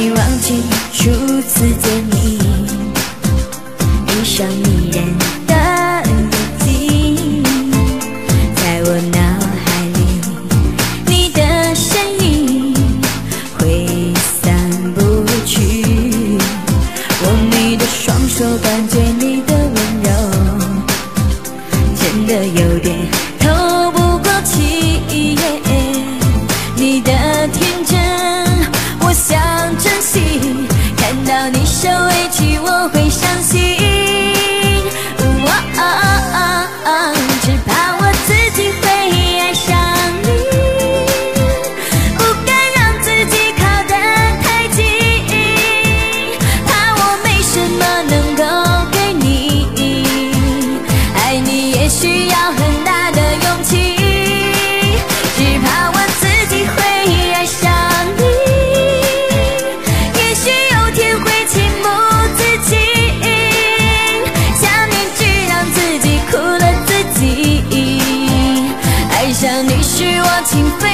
你忘记初次见你，一双迷人的眼睛，在我脑海里，你的身影挥散不去。握你的双手，感觉你的温柔，真的有点透不过气。你的天真，我想珍惜。看到你受委屈，我会伤心。只怕我自己会爱上你，不敢让自己靠得太近，怕我没什么能够给你。爱你也需要很大的勇气，只怕我自己会爱上你，也许有天会情不自禁，想念只让自己苦了自己。爱上你是我情非